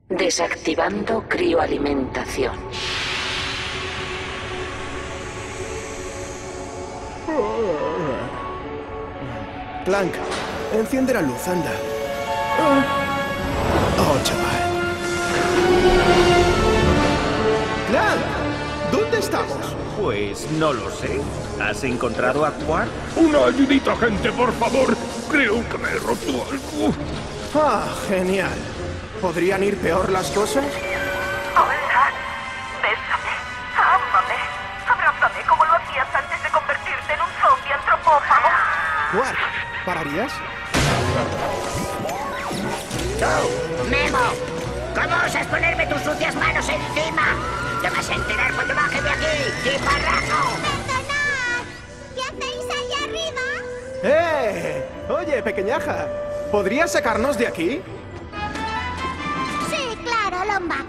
Desactivando crioalimentación. Clank, enciende la luz, anda. Oh, chaval. Clank, ¿dónde estamos? Pues no lo sé. ¿Has encontrado a Quark? Una ayudita, gente, por favor. Creo que me he roto algo. Ah, genial. ¿Podrían ir peor las cosas? Hola, bésame, ámame, abrázame como lo hacías antes de convertirte en un zombie antropófago. Quark, ¿pararías? ¡Memo! ¿Cómo osas ponerme tus sucias manos encima? ¡Te vas a enterar cuando baje de aquí, tiparraco! ¡Perdonad! ¿Qué hacéis allá arriba? Oye, pequeñaja, ¿podrías sacarnos de aquí? Sí, claro, Lombax.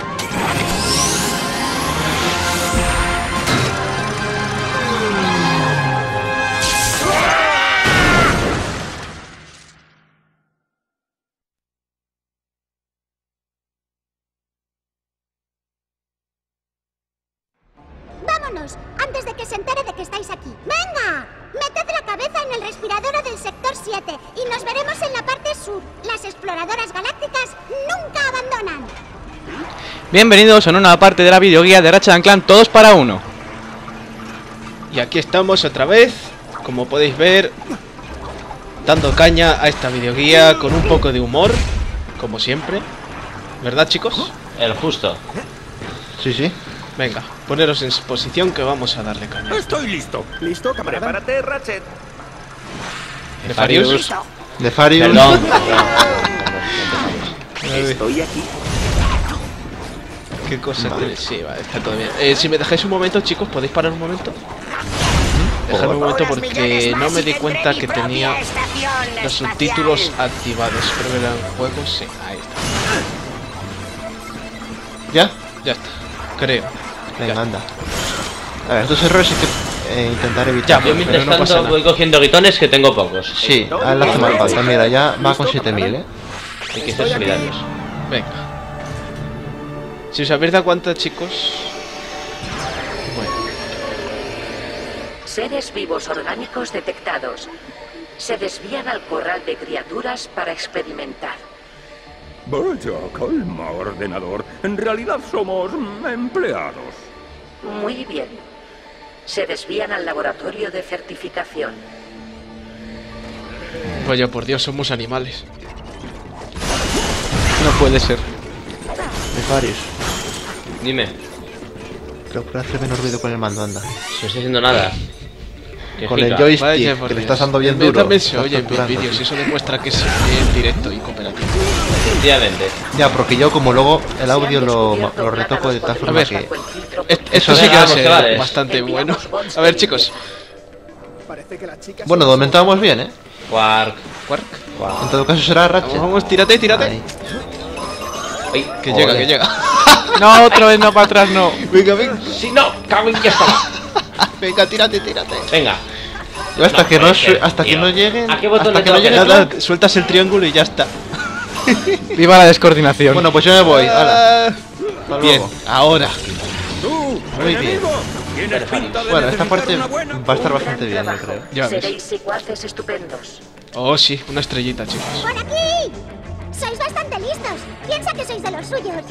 ¡Vámonos! Antes de que se entere de que estáis aquí. ¡Venga! Meted la cabeza en el respiradero del sector 7 y nos veremos en la parte sur. Las exploradoras galácticas nunca abandonan. Bienvenidos a una nueva parte de la videoguía de Ratchet & Clank Todos para Uno. Y aquí estamos otra vez, como podéis ver, dando caña a esta videoguía con un poco de humor, como siempre. ¿Verdad, chicos? El justo. Sí, sí. Venga, poneros en posición que vamos a darle caña. Estoy listo. ¿Listo, camarada? Prepárate, Ratchet. Nefarius. Nefarius. Perdón. Estoy aquí. ¿Qué cosa tenéis? Sí, vale, está todo bien. Si me dejáis un momento, chicos, ¿podéis parar un momento? Dejadme un momento porque no me di cuenta que tenía los subtítulos activados. Espero que eran juegos, sí, ahí está. ¿Ya? Ya está, creo. Venga, Ya. anda. A ver, estos errores hay que intentar evitar. Ya, Yo pero mientras no pasa tanto nada. voy cogiendo guitones que tengo pocos. Sí, a él le hace mal falta. Mira, ya va con 7000, ¿eh? Hay que ser solidarios. Venga. Si os habéis dado cuenta, chicos. Bueno, Seres vivos orgánicos detectados. Se desvían al corral de criaturas para experimentar. Vaya, calma, ordenador. En realidad somos empleados. Muy bien. Se desvían al laboratorio de certificación. vaya por Dios, somos animales. No puede ser. Nefarius. Dime, Creo que hace menos ruido con el mando, anda. si no estoy haciendo nada. Qué Con el jica. joystick, Vaya por que le Dios. estás dando bien El mío duro. también se Estás oye en torturando, vídeos y sí. eso demuestra que es en directo y cooperativo. Efectivamente. Ya, porque yo como luego el audio lo retoco de tal forma ver. que... Esto sí que va a Vamos, ser chavales. bastante bueno. A ver, chicos. Parece que las chicas... Bueno, de momento vamos bien, ¿eh? Quark. Quark. En todo caso será Ratchet. Vamos, tírate, tírate. Ahí. Ay, Que Ole. llega, que llega. No, otra vez no para atrás, no. Venga, venga. sí, no, cago en ya estaba. Venga, tírate, tírate. Venga. Yo hasta No que no puede ser, hasta que tío. no lleguen. ¿A qué botón hasta le que no tengo que lleguen. dar? Nada, sueltas el triángulo y ya está. Viva la descoordinación. Bueno, pues yo me voy. Hala. Hasta Bien, luego. ahora. ¡Tú, Muy bien. enemigo! Tienes pinta de Bueno, esta necesitar parte una buena. va a estar Un bastante gran bien, yo trabajo. creo. Ya ves. Seréis secuaces estupendos. Oh, sí, una estrellita, chicos. ¡Por aquí! Sois bastante listos. Piensa que sois de los suyos.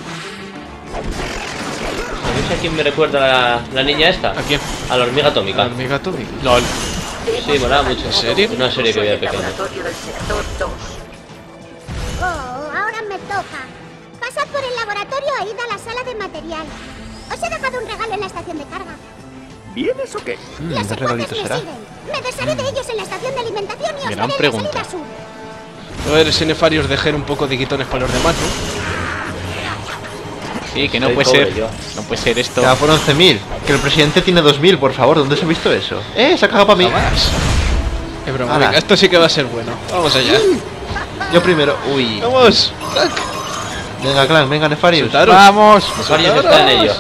¿Sabéis a quién me recuerda la niña esta? ¿A quién? A la hormiga atómica. La hormiga atómica. LOL. Sí, molaba mucho. ¿En serio? Una serie que veía El pequeño. laboratorio del sector 2. Oh, ahora me toca. Pasad por el laboratorio e id a la sala de material. Os he dejado un regalo en la estación de carga. ¿Vienes o qué? Los ¿Qué regalito secuaces me será? siguen. Me desharé de ellos en la estación de alimentación y os Gran veré en pregunta. la salida sur. A ver, ese Nefarius dejar un poco de guitones para los demás, ¿no? Sí, que no Soy puede pobre ser. yo. No puede ser esto. Ya por 11.000. Que el presidente tiene 2.000, por favor. ¿Dónde se ha visto eso? Se ha cagado para mí. Jamás. Es broma, Ala. venga, esto sí que va a ser bueno. Vamos allá. Yo primero. Uy. Vamos. Venga, Clank, venga, Nefarius. Soltaros. Vamos. Nefarius está en ello.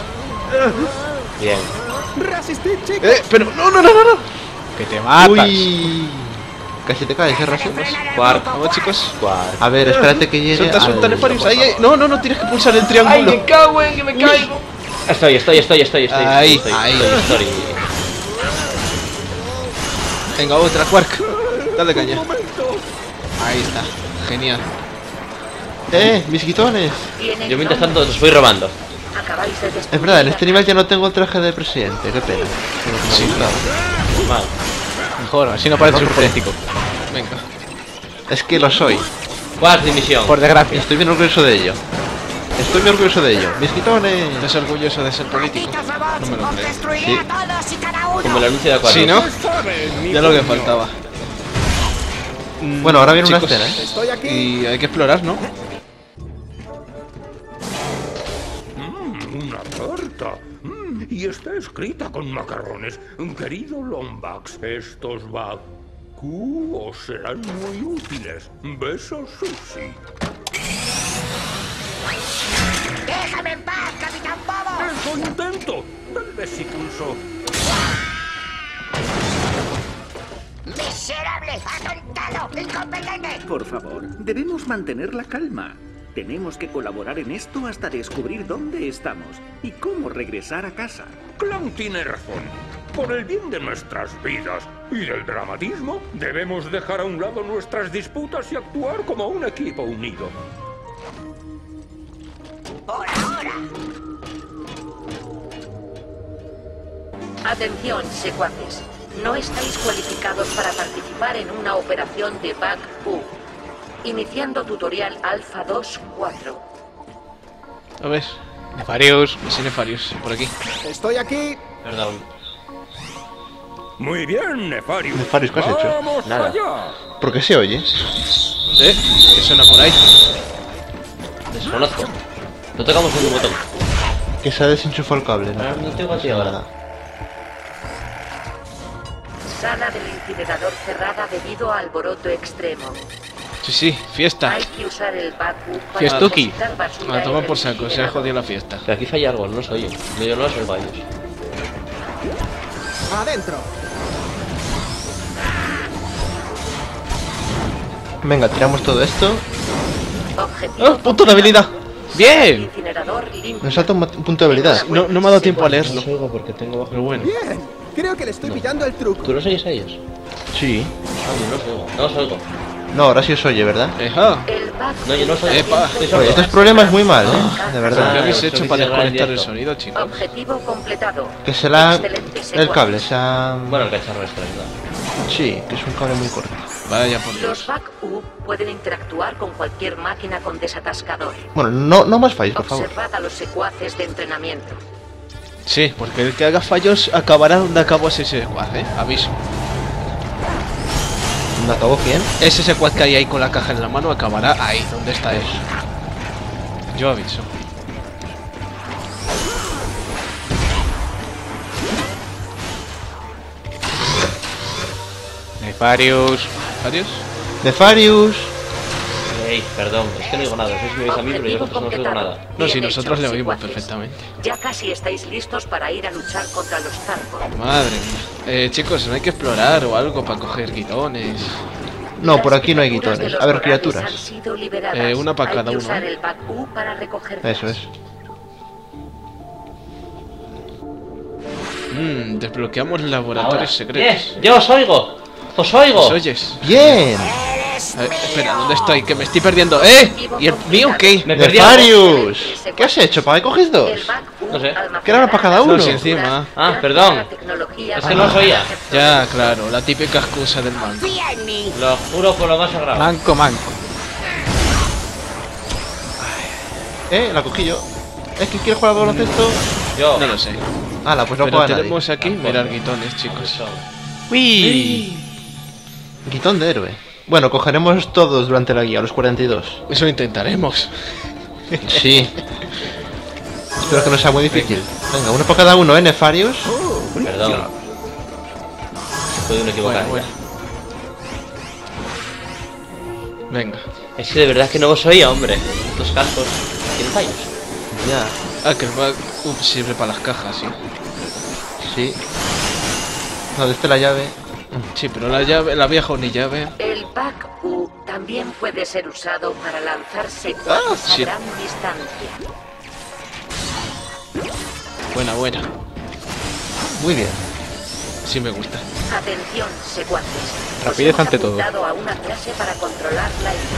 Bien. ¡Resistid, chicos! Pero no. Que te matas. Uy. Casi te caes, Rasimus. Quark, vamos chicos. Quark. A ver, espérate que llegue. Suelta, suelta, al- Nefarius. Ahí, ahí. No, no, no, tienes que pulsar el triángulo. ¡Ay, me cago en que me caigo! Estoy. Ahí, ahí. Estoy. Venga, otra, Quark. Dale caña. Ahí está. Genial. Mis guitones. Tienen Yo mientras nombre. tanto los voy robando. Acabáis de destruir Es verdad, en la este nivel ya no tengo el traje de presidente. Qué pena. Sí, claro. Mal. Mejor, así no parece No, un ¿por qué? político. Venga. Es que lo soy. Quark de misión. Por Y desgracia. estoy bien orgulloso de ello. Estoy muy orgulloso de ello. Mis guitones. ¿Estás orgulloso de ser político? No me lo creo. Destruiré Sí. a todos y cada uno. Como el anuncio de Aquarius. Sí, ¿no? Saben, mi Ya lo que puño. faltaba. Bueno, ahora viene una Chicos, escena, ¿eh? Estoy aquí. Y hay que explorar, ¿no? Una carta. Y está escrita con macarrones. Querido Lombax, estos Baku os serán muy útiles. Besos, Susi. ¡Déjame en paz, Capitán Bobo! ¡Eso intento! Tal vez si pulso. ¡Miserable! ¡Atontado! ¡Incompetente! Por favor, debemos mantener la calma. Tenemos que colaborar en esto hasta descubrir dónde estamos y cómo regresar a casa. Clan tiene razón. Por el bien de nuestras vidas y del dramatismo, debemos dejar a un lado nuestras disputas y actuar como un equipo unido. ¡Por ahora! Atención, secuaces. No estáis cualificados para participar en una operación de Baku. Iniciando tutorial Alpha 2.4. A ver. Nefarius. Sí, Nefarius. Por aquí. Estoy aquí. Perdón. Muy bien, Nefarius. Nefarius, ¿qué has hecho? ¡Vamos Nada. allá! ¿Por qué se oye? ¿Eh? ¿Qué suena por ahí? Desconozco. No tocamos ningún botón. Que se ha desenchufado el cable, ¿no? No tengo aquí ahora. Sala del incinerador cerrada debido a alboroto extremo. Sí, sí, fiesta. Hay que usar el Baku para Fiestuki. depositar basura A tomar en por el saco, se ha incinerador. jodido la fiesta. Pero aquí falla algo, no soy yo. Yo no soy ellos. Adentro. Venga, tiramos todo esto. Objetivo ¡Oh, punto de habilidad! ¡Bien! Incinerador limpio. Nos salta un punto de habilidad. No me ha dado tiempo a leerlo. No oigo porque tengo bajo. Pero bueno. Bien. Creo que le estoy pillando el truco. ¿Tú los oyes a ellos? Sí. Ah, yo no os oigo. No os oigo. No, ahora sí os oye, ¿verdad? ¡Eja! El Baku. No, yo no soy. Epa. Estoy Oye, sordo. estos problemas muy mal, ¿eh? De ¿Qué verdad. habéis hecho para cerrar el desconectar el directo. sonido, chicos? Objetivo completado. Que se la... Excelente El secuaces. cable se ha... Bueno, el cacharro este, ¿verdad? Sí, que es un cable muy corto. Vaya por Los Dios. Baku pueden interactuar con cualquier máquina con desatascador. Bueno, no más fallos, por favor. Observad a los secuaces de entrenamiento. Sí, porque el que haga fallos acabará donde acabó ese secuaz, ¿eh? Aviso. ¿Dónde acabó quién? Ese secuaz que hay ahí con la caja en la mano acabará ahí, donde está él. Yo aviso. Nefarius. ¿Nefarius? Nefarius. Ey, perdón, es que no digo nada. Sois mi a mí, pero yo vosotros no os oigo nada. No, si Bien nosotros hecho, le oímos secuaces. perfectamente. Ya casi estáis listos para ir a luchar contra los Zarkon. Madre mía. Chicos, no hay que explorar o algo para coger guitones. No, por aquí no hay Criaturas de guitones. los A ver, corales criaturas. han sido liberadas. Una para Hay cada que uno, usar ¿eh? el Baku para recogerlas. Eso es. Desbloqueamos laboratorios Ahora. secretos. Yo os oigo. Os oigo. ¿Os oyes? Bien. Espera, ¿dónde estoy? Que me estoy perdiendo. ¡Eh! ¿Y el mío qué? Me perdí. Nefarius. ¿Qué has hecho? ¿Para qué coges dos? El Baku No sé. almacenará ¿Qué era para cada uno? No, si encima. Ah, perdón. la tecnología Es que no os oía. Ya, claro, la típica excusa del manco. ¡Confía en mí! Lo juro por lo más sagrado. Manco, manco. La cogí yo. Es que quiere jugar al baloncesto. Yo. No lo sé. Hala, pues no Pero juega nadie. tenemos aquí mirar guitones, chicos. Eso. ¡Uy! Guitón de héroe. Bueno, cogeremos todos durante la guía, los 42. Eso intentaremos. Sí. Espero que no sea muy difícil. Venga, uno para cada uno, ¿eh, Nefarius? Perdón. Se puede uno equivocar. Bueno. Venga. Es que de verdad que no os oía, hombre. Estos cascos tienen fallos. Ya. Ah, que el bug sirve para las cajas, sí. Sí. No, desde la llave. Sí, pero la llave, la vieja ni llave. El Pac U también puede ser usado para lanzar secuaces sí. a gran distancia. Buena, buena. Muy bien. Sí me gusta. Atención, secuaces. Rapidez Os hemos ante todo. apuntado a una clase para controlar la ira.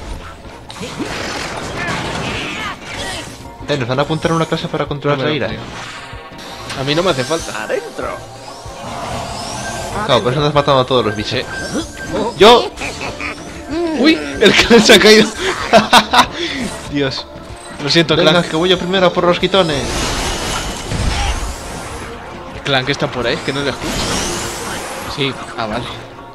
Nos van a apuntar a una clase para controlar No me la lo ira. creo. A mí no me hace falta. ¡Adentro! Claro, por eso nos matamos a todos los bichos. Sí. ¡Yo! ¡Uy! El clan se ha caído. Dios. Lo siento, Venga, clan. que voy yo primero por los quitones. Clan, que está por ahí, que no le escucho. Sí. Ah, vale.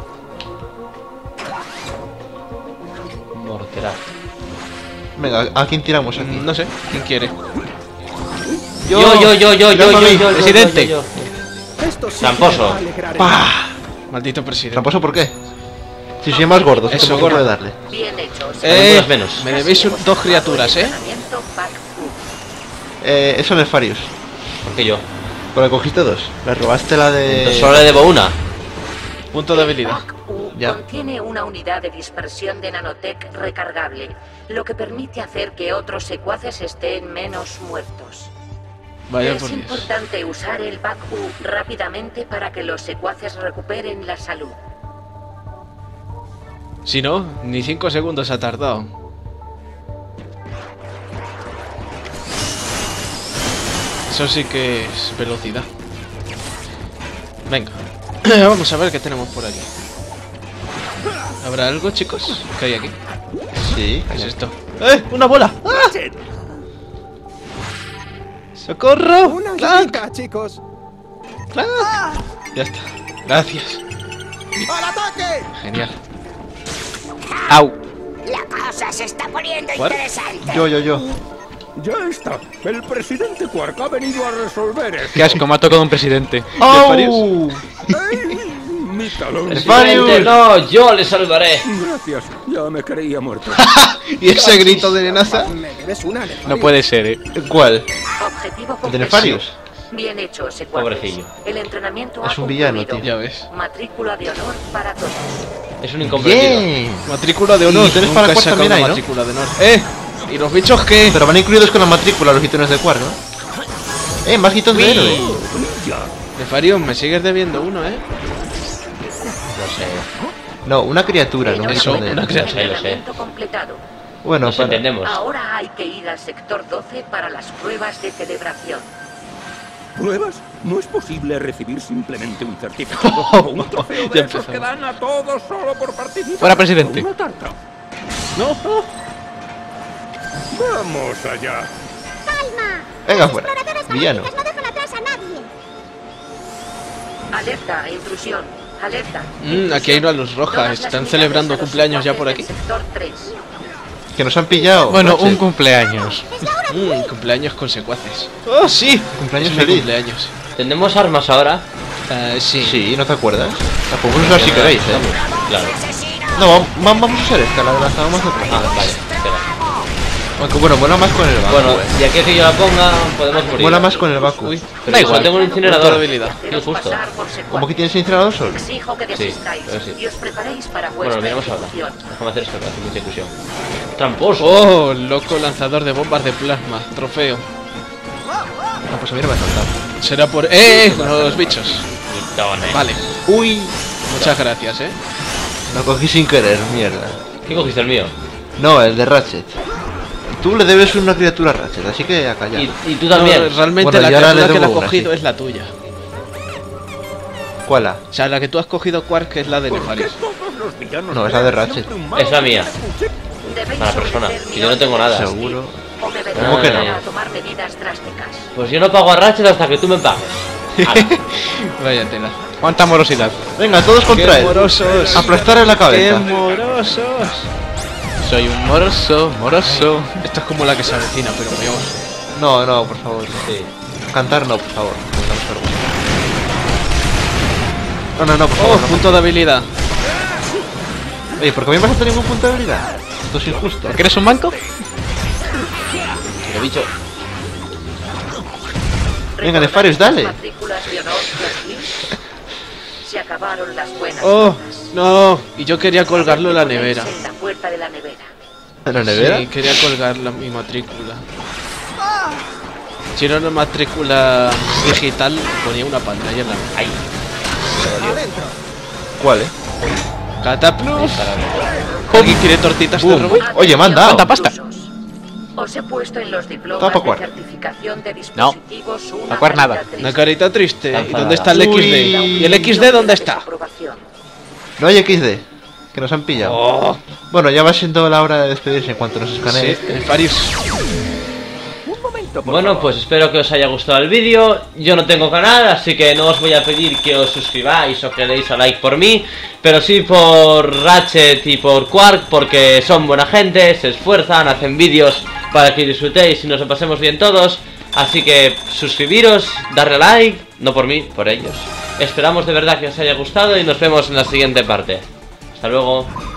Mortera. Venga, ¿a quién tiramos aquí? No sé. ¿Quién quiere? Yo. Presidente. yo. Esto sí Tramposo. que me va a alegrar el ¡Pah! Maldito presidente. ¿Tramposo por qué? Si soy más gordo, Eso, ¿cómo gordo. puede darle? Bien hecho. Algunas menos. Me debéis dos criaturas, ¿eh? Entrenamiento Pac U. Eso no es Farius. ¿Por qué yo? Porque cogiste dos. Le robaste la de... Solo le debo una. Punto de habilidad. Pac U Ya. contiene una unidad de dispersión de nanotech recargable, lo que permite hacer que otros secuaces estén menos muertos. Vaya Es por Dios. importante usar el Pac U rápidamente para que los secuaces recuperen la salud. Si no, ni 5 segundos ha tardado. Eso sí que es velocidad. Venga. Vamos a ver qué tenemos por aquí. ¿Habrá algo, chicos? ¿Qué hay aquí? Sí, ¿Qué es esto? ¡Eh! ¡Una bola! ¡Ah! ¡Socorro! Una ¡Clank! ayudita, chicos. ¡Clank! Ya está. Gracias. ¡Al ataque! Genial. ¡Au! La cosa se está poniendo ¿Cuál? interesante. Yo. Ya está. El presidente Quark ha venido a resolver esto. Qué asco, me ha tocado un presidente. ¡Au! ¡Ey! Mi talón. Presidente, no, yo le salvaré. Gracias. Ya me creía muerto. ¿Y ese grito de nenaza? Me debes una, Nefarius. No puede ser, eh. ¿Cuál? Objetivo ¿El de completo. Nefarius? Bien hecho, secuaces. Pobrecillo. El entrenamiento Es ha un villano, concluido. Ya ves. Matrícula de honor para todos. Es un incomprendido. ¡Bien! Matrícula de honor. Y tenés Nunca para he Quark sacado también una hay, ¿no? matrícula de honor. ¡Eh! ¿Y los bichos qué? Pero van incluidos con la matrícula los quitones de Quark, ¿no? Más quitón de héroe. Nefarius, me sigues debiendo uno, ¿eh? Lo sé, No, una criatura, no un Eso, quitón de una héroe. criatura. lo sé. Entrenamiento completado. Bueno, Nos para... entendemos. Ahora hay que ir al sector 12 para las pruebas de celebración. ¿Pruebas? No es posible recibir simplemente un certificado o un trofeo de Ya esos empezamos. que dan a todos solo por participar. Fuera, presidente. Una tarta. No. Vamos allá. ¡Calma! Venga, Las fuera. exploradoras Villano. galácticas no dejan atrás a nadie. Alerta, intrusión. Alerta. Aquí hay una luz roja. Todas las ¿Están unidades celebrando de los cumpleaños ya secuaces por aquí? del sector 3. Que nos han pillado. Bueno, Ratchet. un cumpleaños. Cumpleaños con secuaces. ¡Oh, sí! Cumpleaños Es mi feliz. cumpleaños. ¿Tenemos armas ahora? Sí. Sí, ¿no te acuerdas? La podemos usar si queréis, Claro. No, vamos a usar esta, la de las armas otra. Ah, vale, espera. Aunque bueno, mola más con el Baku. Bueno, y aquí que yo la ponga, podemos morir. Mola más con el Baku. Uy, Pero da igual igual. tengo un incinerador. Punto de habilidad. Qué Haceros justo. pasar por secuaces. ¿Cómo que tienes incinerador solo? Exijo que Sí, desistáis pero sí. y os preparéis para Bueno, lo vuestra miramos ahora. ejecución. Déjame hacer esto, que hace mucha ilusión. ¡Tramposo! Oh, loco lanzador de bombas de plasma. Trofeo. Ah, pues a mí no me ha saltado. Será por... los bichos. Vale. Vale. Uy, Muchas gracias, lo cogí sin querer, mierda. ¿Qué cogiste el mío? No, el de Ratchet. Tú le debes una criatura a Ratchet, así que a callar. Y tú también. No, realmente Bueno, la y ahora criatura le que le has debo una, cogido sí. es la tuya. ¿Cuál la? O sea, la que tú has cogido, Quark, que es la de Nefarius. Todos los villanos No, es la de Ratchet. siempre un malo Es la mía. Debéis Mala persona. obedecer Y yo no tengo nada. Seguro. O me veré ¿Cómo que no? obligada a tomar medidas drásticas. Pues yo no pago a Ratchet hasta que tú me pagues. Ala. Vaya tela. ¿Cuánta morosidad? Venga, todos contra ¡Qué él. morosos! Aplastar en la ¡Qué cabeza. morosos! Soy un moroso, moroso. Esto es como la que se avecina, pero peor. No, por favor. No. Sí. Cantar no, por favor. Me damos vergüenza. No, por favor. Oh, punto de habilidad. Oye, ¿por qué a mí me vas a tener ningún punto de habilidad? Esto es injusto. ¿Porque eres un manco? Pero bicho. Venga, Nefarius, dale. Matrículas de honor y aquí. Se acabaron las buenas ¡Oh! notas. ¡No! Y yo quería colgarlo en la nevera. En la puerta de la nevera. ¿En la nevera? Sí, quería colgar mi matrícula. Si era una matrícula digital, ponía una pantalla en la nevera. Ahí. ¿Cuál, Cataplum. ¿Alguien quiere tortitas de Boom. Rubén? Oye, me han dado. ¿Cuánta pasta? Os he puesto en los diplomas Tampoco. de certificación de dispositivos una acuer nada. carita triste. Una carita triste. Está ¿Y enfadada. dónde está el Uy. XD? ¿Y el XD dónde está? Desaprobación. No hay XD. Que nos han pillado. Oh, Bueno, ya va siendo la hora de despedirse en cuanto nos sí, escanee. el Farius. Bueno, pues espero que os haya gustado el vídeo. Yo no tengo canal, así que no os voy a pedir que os suscribáis o que deis a like por mí, pero sí por Ratchet y por Quark, porque son buena gente, se esfuerzan, hacen vídeos para que disfrutéis y nos lo pasemos bien todos. Así que suscribiros, darle like, no por mí, por ellos. Esperamos de verdad que os haya gustado y nos vemos en la siguiente parte. Hasta luego.